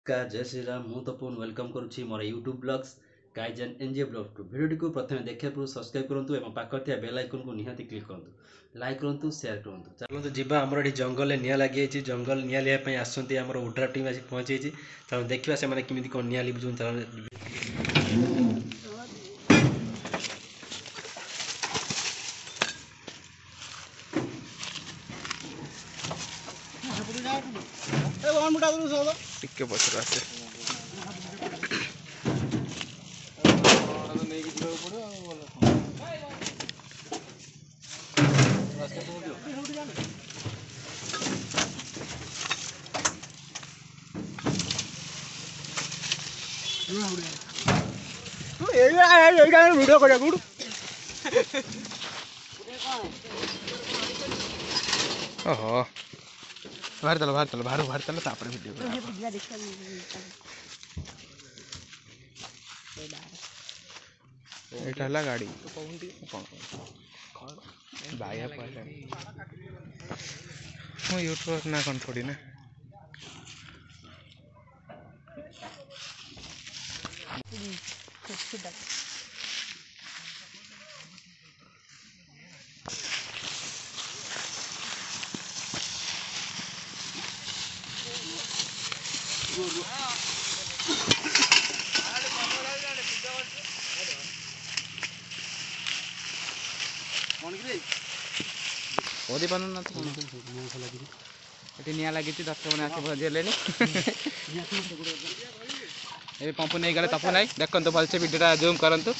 नमस्कार जय श्री राम मु तपन वेलकम करुच्ची मोर यूट्यूब ब्लॉग्स गाइज एंड एनजे ब्लॉग टू वीडियो को प्रथम देखा पूर्व सब्सक्राइब करूँ और पाखे बेल आइकन को निहाती क्लिक करूँ लाइक करूँ शेयर करूँ चलते जी आमर ये जंगल निआ लगी जंगल निआ लियापी आसुँच आम उड्रा टीम आज पहुँची चलो देखा से केमी कौन निआ लिभुन चलो टिके पछर आसे वीडियो कर ओहो बाहर चलो बाहर चलो तापर वीडियो एटा हला गाड़ी बाया पहले मो यूट्यूबर ना कौन थोड़ी ना ओदी बनना तो ये निया लगी दर्शक मैंने आके भजेले ये पंप नहीं गले तपु नहीं देखो तो भलसे वीडियो जूम करंतु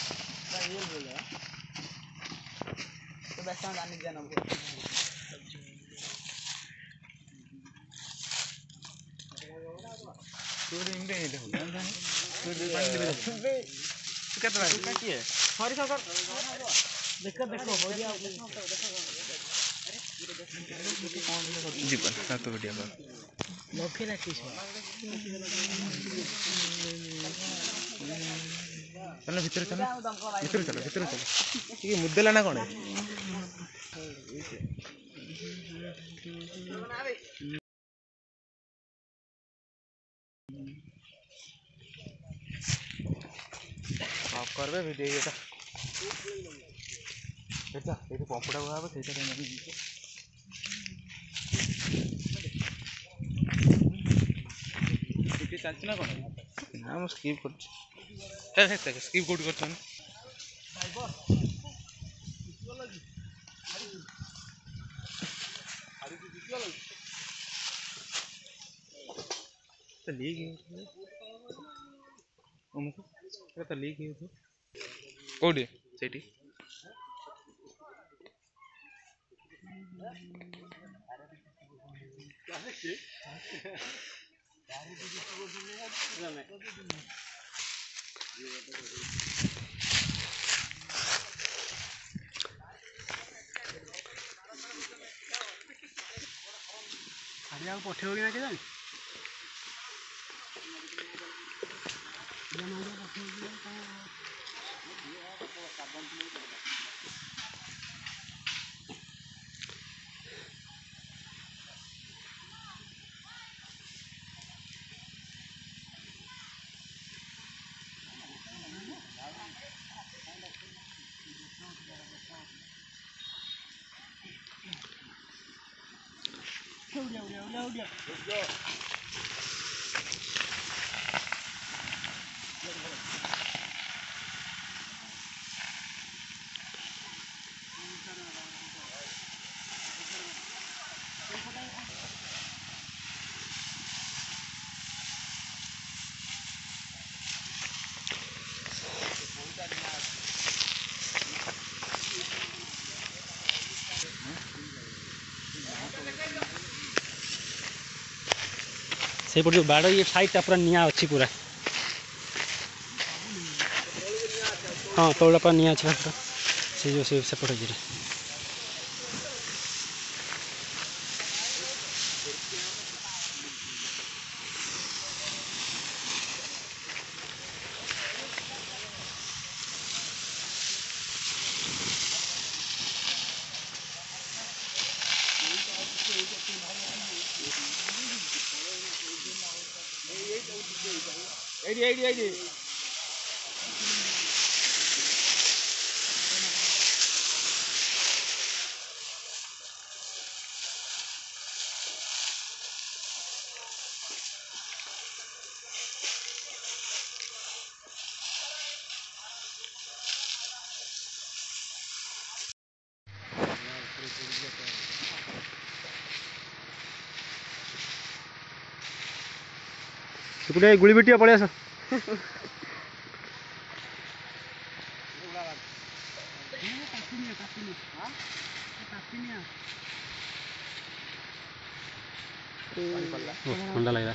जीवन तो वीडियो चलो भीतर चलो ये मुद्देला ना कौन करबे वीडियो ये पंपड़ा भाव से चलती ना कौन ना मुझे स्किप कर स्किप कोड कर कोडी सेठी पठेब कि ना से जो बाड़ ये साइड पूरा निआ अच्छी पूरा हाँ तौला पूरा निआ अच्छे पूरा से जो सेपट जी ଏଇଠି ସେପଟେ ଗୁଳି ବେଟିଆ ପଳେଇ ଆସ। ଥଣ୍ଡା ଲାଗିଲା।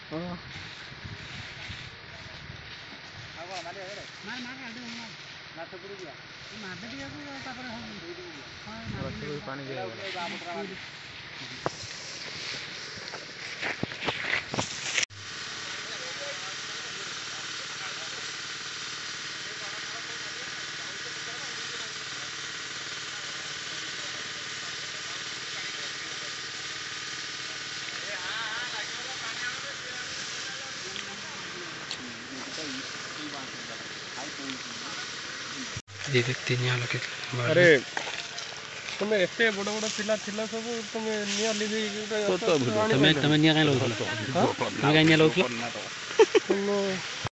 अरे तुम एते बड़ बड़ पिला थिला सब तुम निया लिबी ତମେ ନିଆଁ କାଇଁ ଲଉଥିଲ? ତମେ କାଇଁ ନିଆଁ ଲଉଥିଲ?